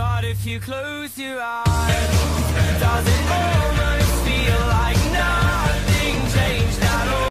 But if you close your eyes, does it all